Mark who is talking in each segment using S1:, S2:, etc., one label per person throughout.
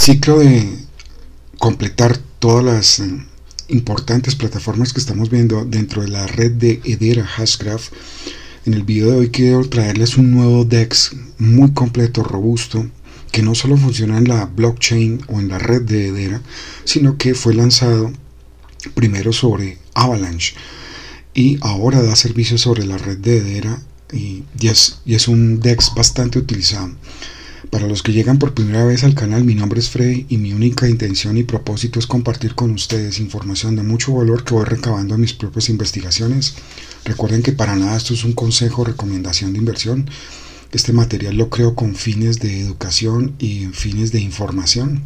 S1: ciclo de completar todas las importantes plataformas que estamos viendo dentro de la red de Hedera Hashgraph, en el video de hoy quiero traerles un nuevo DEX muy completo, robusto, que no solo funciona en la blockchain o en la red de Hedera, sino que fue lanzado primero sobre Avalanche y ahora da servicio sobre la red de Hedera y es un DEX bastante utilizado. Para los que llegan por primera vez al canal, mi nombre es Freddy y mi única intención y propósito es compartir con ustedes información de mucho valor que voy recabando en mis propias investigaciones. Recuerden que para nada esto es un consejo o recomendación de inversión. Este material lo creo con fines de educación y fines de información.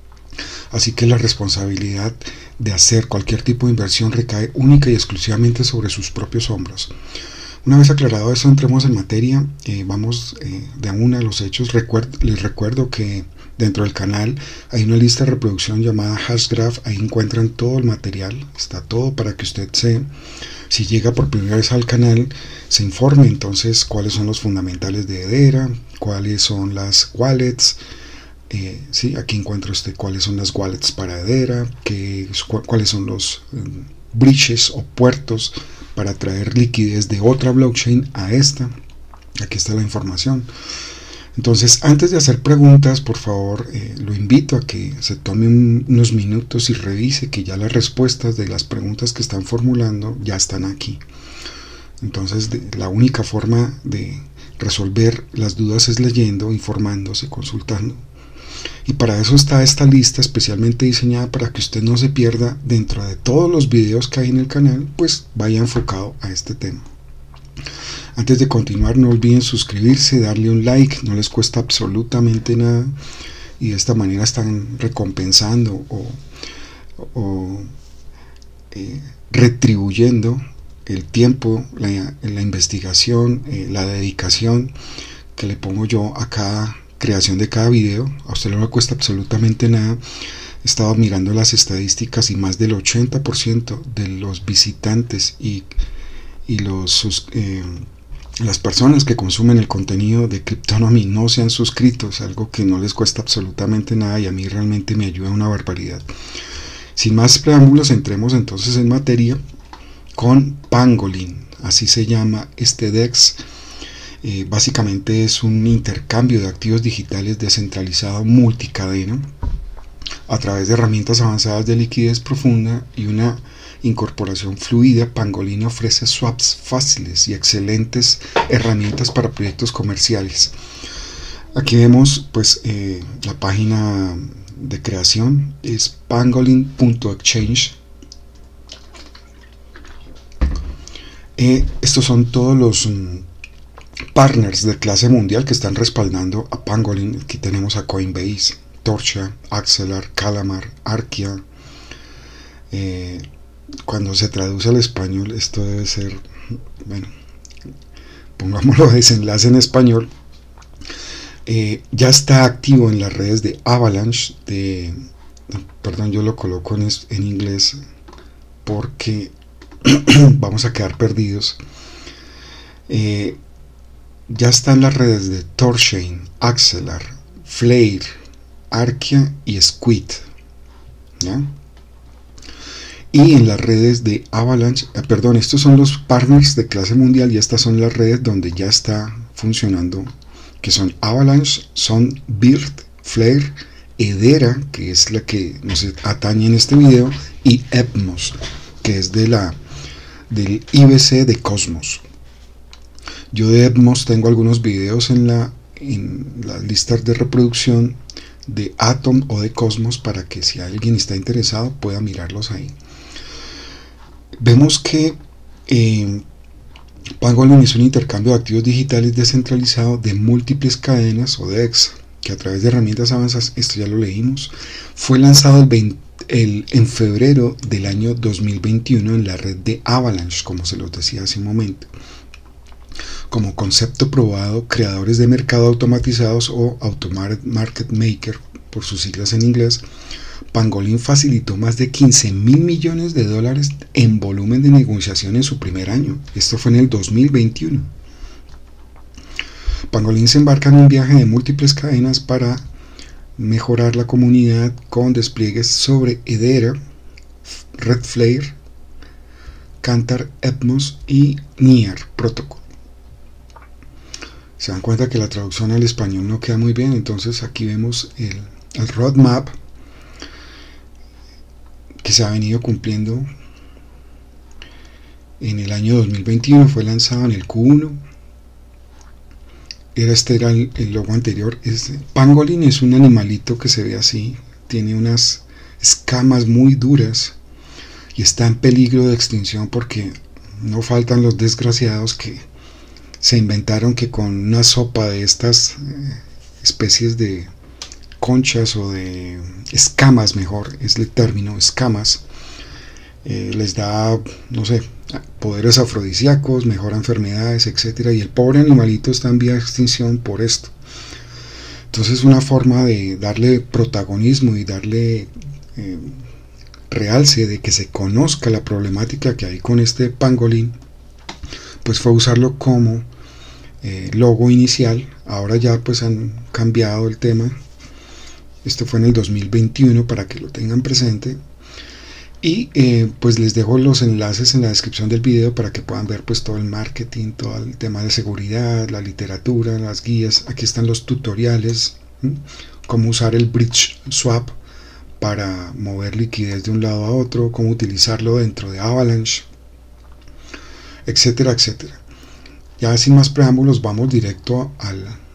S1: Así que la responsabilidad de hacer cualquier tipo de inversión recae única y exclusivamente sobre sus propios hombros. Una vez aclarado eso, entremos en materia. Vamos de una a los hechos. Les recuerdo que dentro del canal hay una lista de reproducción llamada Hashgraph. Ahí encuentran todo el material, está todo para que usted si llega por primera vez al canal, se informe entonces cuáles son los fundamentales de Hedera, cuáles son las wallets. Sí, aquí encuentra usted cuáles son las wallets para Hedera, cuáles son los bridges o puertos para traer liquidez de otra blockchain a esta. Aquí está la información. Entonces, antes de hacer preguntas, por favor, lo invito a que se tome unos minutos y revise que ya las respuestas de las preguntas que están formulando ya están aquí. Entonces, la única forma de resolver las dudas es leyendo, informándose, consultando. Y para eso está esta lista especialmente diseñada para que usted no se pierda dentro de todos los videos que hay en el canal, pues vaya enfocado a este tema. Antes de continuar, no olviden suscribirse, darle un like, no les cuesta absolutamente nada y de esta manera están recompensando o retribuyendo el tiempo, la investigación, la dedicación que le pongo yo a cada creación de cada video. A usted no le cuesta absolutamente nada. He estado mirando las estadísticas y más del 80% de los visitantes y las personas que consumen el contenido de Cryptonomy no se han suscrito. Es algo que no les cuesta absolutamente nada y a mí realmente me ayuda una barbaridad. Sin más preámbulos, entremos entonces en materia con Pangolin. Así se llama este DEX. Básicamente es un intercambio de activos digitales descentralizado multicadena a través de herramientas avanzadas de liquidez profunda y una incorporación fluida. Pangolin ofrece swaps fáciles y excelentes herramientas para proyectos comerciales. Aquí vemos pues la página de creación es pangolin.exchange. Estos son todos los partners de clase mundial que están respaldando a Pangolin. Aquí tenemos a Coinbase, Torcha, Axelar, Calamar, Arkia. Cuando se traduce al español esto debe ser, bueno, pongámoslo desenlace en español. Ya está activo en las redes de Avalanche, perdón, yo lo coloco en inglés porque vamos a quedar perdidos. Ya están las redes de Torchain, Axelar, Flare, Arkia y Squid, ¿ya? Y en las redes de Avalanche, perdón, estos son los partners de clase mundial y estas son las redes donde ya está funcionando, que son Avalanche, son Bird, Flare, Hedera, que es la que nos atañe en este video, y Evmos, que es del IBC de Cosmos. Yo de Evmos tengo algunos videos en las listas de reproducción de Atom o de Cosmos para que si alguien está interesado pueda mirarlos ahí. Vemos que Pangolin es un intercambio de activos digitales descentralizado de múltiples cadenas o DEX que a través de herramientas avanzadas, esto ya lo leímos, fue lanzado en febrero del año 2021 en la red de Avalanche, como se los decía hace un momento. Como concepto probado, creadores de mercado automatizados o Automated Market Maker, por sus siglas en inglés, Pangolin facilitó más de 15.000 millones de dólares en volumen de negociación en su primer año. Esto fue en el 2021. Pangolin se embarca en un viaje de múltiples cadenas para mejorar la comunidad con despliegues sobre Hedera, Redflare, Cantar, Evmos y Near Protocol. Se dan cuenta que la traducción al español no queda muy bien, entonces aquí vemos el roadmap que se ha venido cumpliendo en el año 2021. Fue lanzado en el Q1. Este era el logo anterior. Pangolin es un animalito que se ve así, tiene unas escamas muy duras y está en peligro de extinción porque no faltan los desgraciados que se inventaron que con una sopa de estas especies de conchas o de escamas, mejor es el término, escamas, les da, no sé, poderes afrodisíacos, mejora enfermedades, etcétera, y el pobre animalito está en vía de extinción por esto. Entonces, una forma de darle protagonismo y darle realce de que se conozca la problemática que hay con este pangolín, pues fue usarlo como logo inicial. Ahora ya pues han cambiado el tema. Esto fue en el 2021 para que lo tengan presente. Y pues les dejo los enlaces en la descripción del video para que puedan ver pues todo el marketing, todo el tema de seguridad, la literatura, las guías. Aquí están los tutoriales, cómo usar el bridge swap para mover liquidez de un lado a otro, cómo utilizarlo dentro de Avalanche, etcétera, etcétera. Ya sin más preámbulos, vamos directo a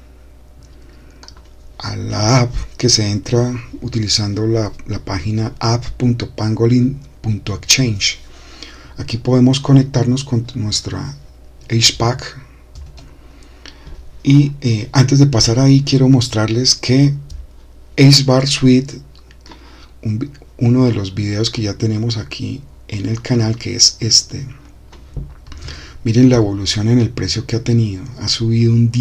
S1: la app, que se entra utilizando la página app.pangolin.exchange. Aquí podemos conectarnos con nuestra HPAC y antes de pasar ahí quiero mostrarles que AceBar Suite, uno de los videos que ya tenemos aquí en el canal, que es este, miren la evolución en el precio que ha tenido. Ha subido un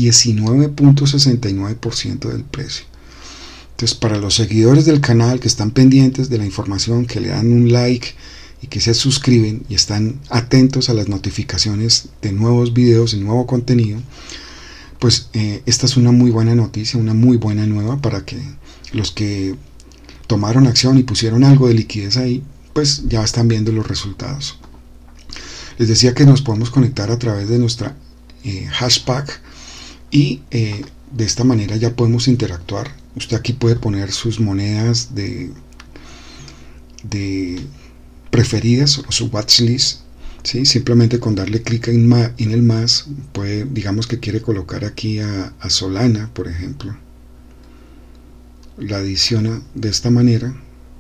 S1: 19.69% del precio. Entonces, para los seguidores del canal que están pendientes de la información, que le dan un like y que se suscriben y están atentos a las notificaciones de nuevos videos y nuevo contenido, pues esta es una muy buena noticia, una muy buena nueva para que los que tomaron acción y pusieron algo de liquidez ahí, pues ya están viendo los resultados. Les decía que nos podemos conectar a través de nuestra hashpack y de esta manera ya podemos interactuar. Usted aquí puede poner sus monedas de preferidas o su watchlist, ¿sí? Simplemente con darle clic en el más, puede, digamos que quiere colocar aquí a Solana, por ejemplo. La adiciona de esta manera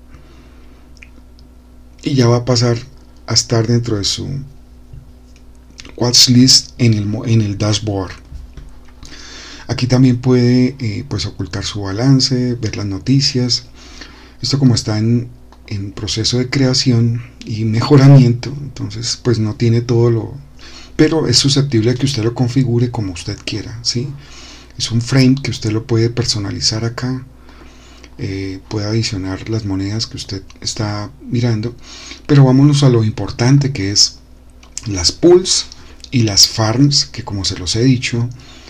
S1: y ya va a pasar a estar dentro de su watchlist en el dashboard. Aquí también puede pues ocultar su balance, ver las noticias. Esto como está en proceso de creación y mejoramiento, entonces pues no tiene todo lo, pero es susceptible a que usted lo configure como usted quiera, ¿sí? Es un frame que usted lo puede personalizar acá. Puede adicionar las monedas que usted está mirando, pero vámonos a lo importante, que es las pools y las farms, que como se los he dicho,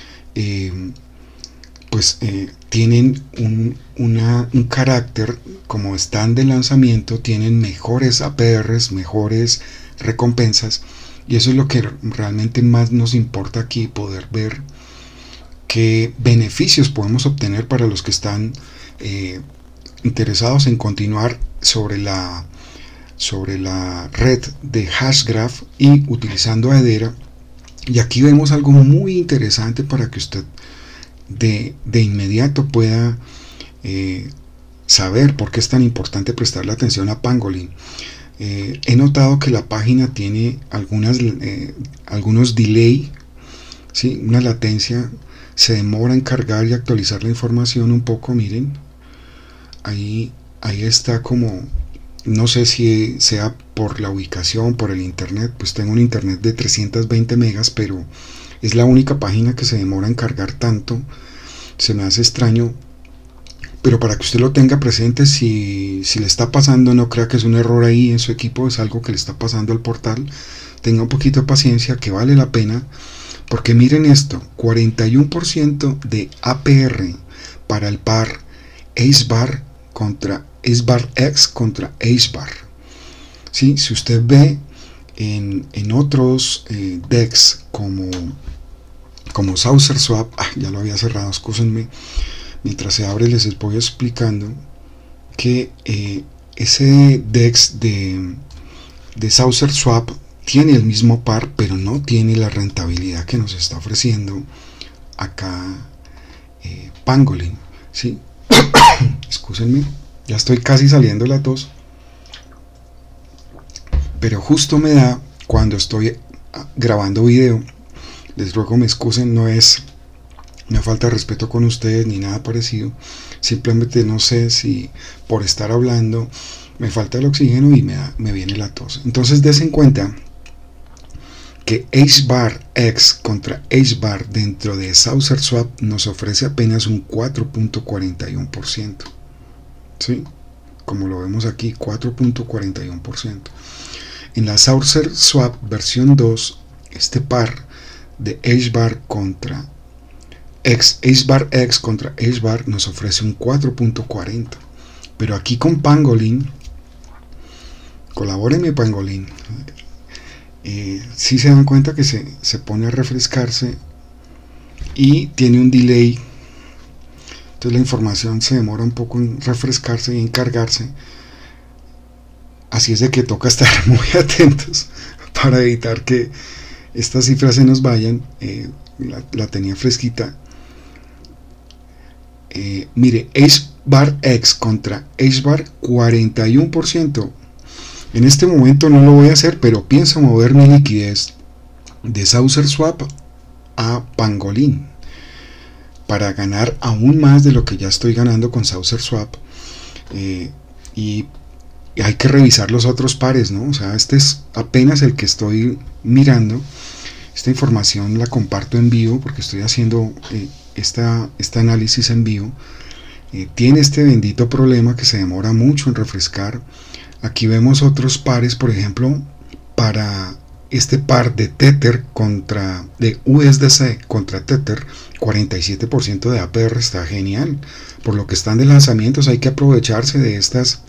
S1: tienen un carácter, como están de lanzamiento, tienen mejores APRs, mejores recompensas, y eso es lo que realmente más nos importa aquí, poder ver qué beneficios podemos obtener para los que están interesados en continuar sobre la red de Hashgraph y utilizando Hedera. Y aquí vemos algo muy interesante para que usted de inmediato pueda saber por qué es tan importante prestarle atención a Pangolin. He notado que la página tiene algunos delay, ¿sí? Una latencia, se demora en cargar y actualizar la información un poco. Miren, ahí está, como no sé si sea por la ubicación, por el internet, pues tengo un internet de 320 megas, pero es la única página que se demora en cargar tanto. Se me hace extraño, pero para que usted lo tenga presente, si le está pasando, no crea que es un error ahí en su equipo, es algo que le está pasando al portal. Tenga un poquito de paciencia, que vale la pena, porque miren esto, 41% de APR para el par AceBar contra AceBar X contra AceBar. ¿Sí? Si usted ve en otros DEX como Saucer Swap, ya lo había cerrado, excúsenme, mientras se abre les voy explicando que ese DEX de Saucer Swap tiene el mismo par, pero no tiene la rentabilidad que nos está ofreciendo acá Pangolin, ¿sí? Excúsenme, ya estoy casi saliendo la tos, pero justo me da cuando estoy grabando video. Les ruego me excusen, no es una falta de respeto con ustedes ni nada parecido, simplemente no sé si por estar hablando me falta el oxígeno y me viene la tos. Entonces des en cuenta que AceBar X contra AceBar dentro de Saucer Swap nos ofrece apenas un 4.41%, ¿sí? Como lo vemos aquí, 4.41%. En la Saucer Swap versión 2, este par de AceBar contra AceBar X contra AceBar nos ofrece un 4.40%. Pero aquí con Pangolin, colabórenme Pangolin, si se dan cuenta que se pone a refrescarse y tiene un delay, entonces la información se demora un poco en refrescarse y en cargarse, así es de que toca estar muy atentos para evitar que estas cifras se nos vayan. La tenía fresquita. Mire, AceBar X contra AceBar 41%. En este momento no lo voy a hacer, pero pienso mover mi liquidez de Saucer Swap a Pangolin para ganar aún más de lo que ya estoy ganando con Saucer Swap. Y hay que revisar los otros pares, ¿no? O sea, este es apenas el que estoy mirando. Esta información la comparto en vivo porque estoy haciendo este análisis en vivo. Tiene este bendito problema que se demora mucho en refrescar. Aquí vemos otros pares, por ejemplo, para este par de Tether de USDC contra Tether, 47% de APR, está genial. Por lo que están de lanzamientos, hay que aprovecharse de estas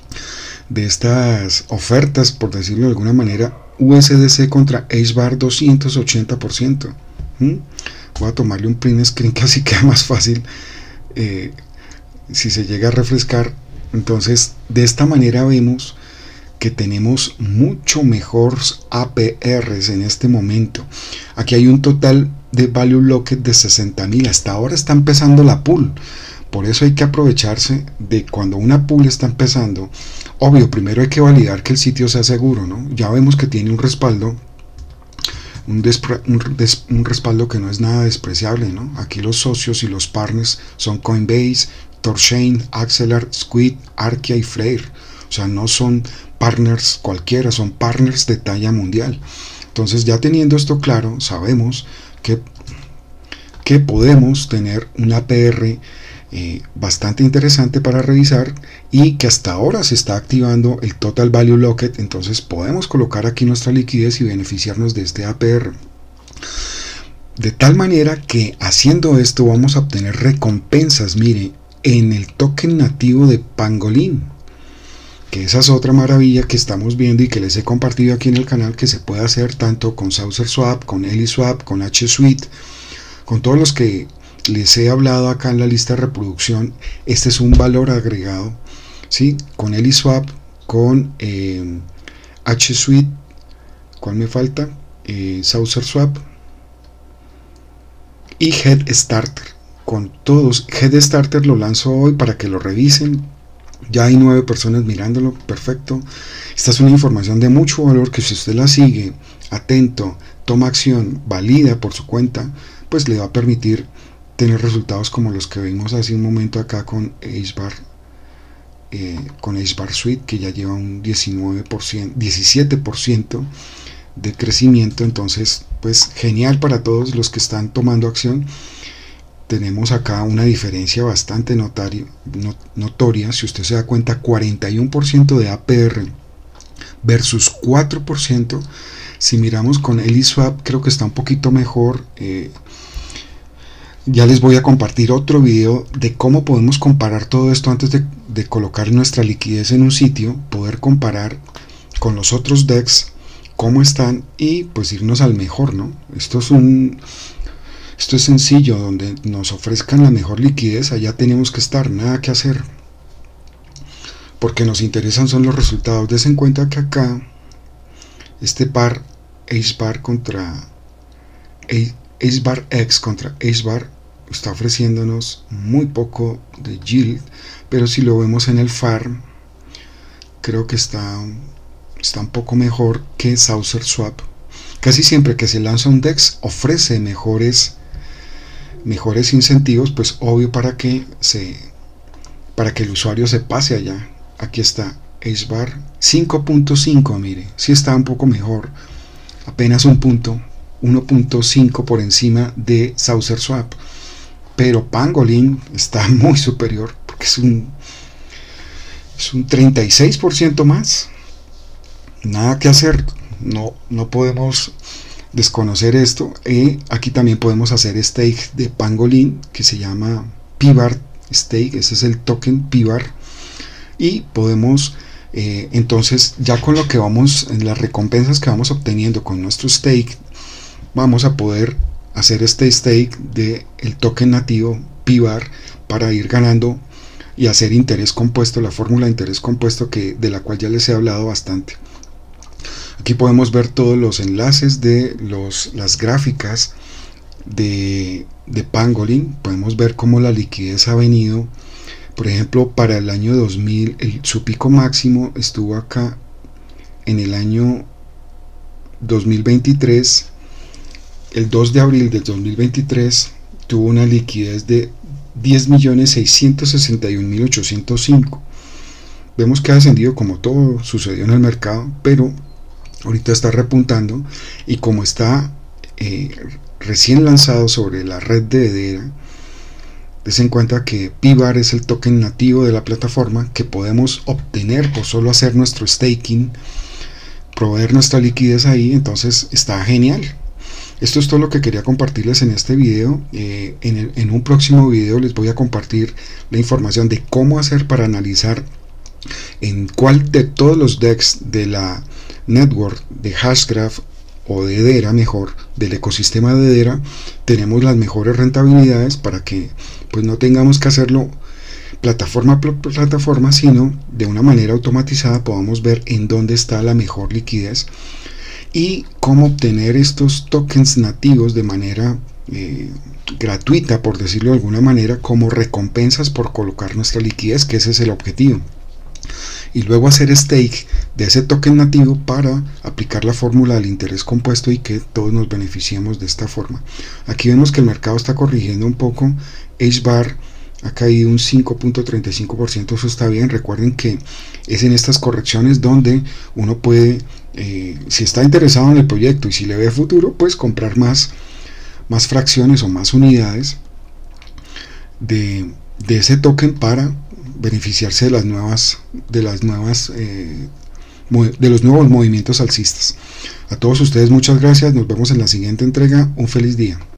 S1: ofertas, por decirlo de alguna manera. USDC contra AceBar 280%. Voy a tomarle un print screen que así queda más fácil si se llega a refrescar. Entonces de esta manera vemos que tenemos mucho mejores APRs en este momento. Aquí hay un total de value locked de 60.000. Hasta ahora está empezando la pool, por eso hay que aprovecharse de cuando una pool está empezando. Obvio, primero hay que validar que el sitio sea seguro, ¿no? Ya vemos que tiene un respaldo, un respaldo que no es nada despreciable, ¿no? Aquí los socios y los partners son Coinbase, Torchain, Axelar, Squid, Arkia y Flare. O sea, no son partners cualquiera, son partners de talla mundial. Entonces, ya teniendo esto claro, sabemos que podemos tener un APR bastante interesante para revisar y que hasta ahora se está activando el Total Value Locked. Entonces podemos colocar aquí nuestra liquidez y beneficiarnos de este APR, de tal manera que haciendo esto vamos a obtener recompensas. Mire, en el token nativo de Pangolin, que esa es otra maravilla que estamos viendo y que les he compartido aquí en el canal, que se puede hacer tanto con Saucer Swap, con EliSwap, con HSuite, con todos los que les he hablado acá en la lista de reproducción. Este es un valor agregado, ¿sí? Con EliSwap, con HSuite, ¿cuál me falta? Saucer Swap y Head Starter. Con todos, Head Starter lo lanzo hoy para que lo revisen. Ya hay 9 personas mirándolo, perfecto. Esta es una información de mucho valor que si usted la sigue atento, toma acción, valida por su cuenta, pues le va a permitir tener resultados como los que vimos hace un momento acá con AceBar, Suite, que ya lleva un 17% de crecimiento. Entonces, pues genial para todos los que están tomando acción. Tenemos acá una diferencia bastante notoria. Si usted se da cuenta, 41% de APR versus 4%. Si miramos con EliSwap, creo que está un poquito mejor. Ya les voy a compartir otro video de cómo podemos comparar todo esto antes de colocar nuestra liquidez en un sitio, poder comparar con los otros DEX cómo están y pues irnos al mejor, ¿no? Esto es sencillo, donde nos ofrezcan la mejor liquidez, allá tenemos que estar, nada que hacer, porque nos interesan son los resultados. Des en cuenta que acá este par AceBar contra AceBar X contra AceBar está ofreciéndonos muy poco de yield, pero si lo vemos en el FAR creo que está un poco mejor que Saucer Swap. Casi siempre que se lanza un DEX ofrece mejores incentivos, pues obvio para que el usuario se pase allá. Aquí está AceBar 5.5, mire, sí está un poco mejor, apenas un punto, 1.5 por encima de Saucer Swap, pero Pangolin está muy superior porque es un 36% más. Nada que hacer, no podemos desconocer esto. Aquí también podemos hacer stake de Pangolin, que se llama PBAR stake, ese es el token PBAR, y podemos entonces, ya con lo que vamos, en las recompensas que vamos obteniendo con nuestro stake, vamos a poder hacer este stake de el token nativo PBAR para ir ganando y hacer interés compuesto, la fórmula de interés compuesto de la cual ya les he hablado bastante. Aquí podemos ver todos los enlaces de las gráficas de Pangolin. Podemos ver cómo la liquidez ha venido. Por ejemplo, para el año 2000 su pico máximo estuvo acá en el año 2023. El 2 de abril del 2023 tuvo una liquidez de 10.661.805. Vemos que ha descendido como todo sucedió en el mercado, pero ahorita está repuntando, y como está recién lanzado sobre la red de Hedera, des en cuenta que PBAR es el token nativo de la plataforma que podemos obtener por solo hacer nuestro staking, proveer nuestra liquidez ahí. Entonces está genial. Esto es todo lo que quería compartirles en este video. En un próximo video les voy a compartir la información de cómo hacer para analizar en cuál de todos los DEX de la network de Hashgraph o de Hedera, mejor, del ecosistema de Hedera, tenemos las mejores rentabilidades, para que pues no tengamos que hacerlo plataforma por plataforma, sino de una manera automatizada podamos ver en dónde está la mejor liquidez y cómo obtener estos tokens nativos de manera gratuita, por decirlo de alguna manera, como recompensas por colocar nuestra liquidez, que ese es el objetivo, y luego hacer stake de ese token nativo para aplicar la fórmula del interés compuesto y que todos nos beneficiemos de esta forma. Aquí vemos que el mercado está corrigiendo un poco. AceBar ha caído un 5.35%, eso está bien. Recuerden que es en estas correcciones donde uno puede, si está interesado en el proyecto y si le ve futuro, pues comprar más fracciones o más unidades de ese token para beneficiarse de los nuevos movimientos alcistas. A todos ustedes muchas gracias, nos vemos en la siguiente entrega, un feliz día.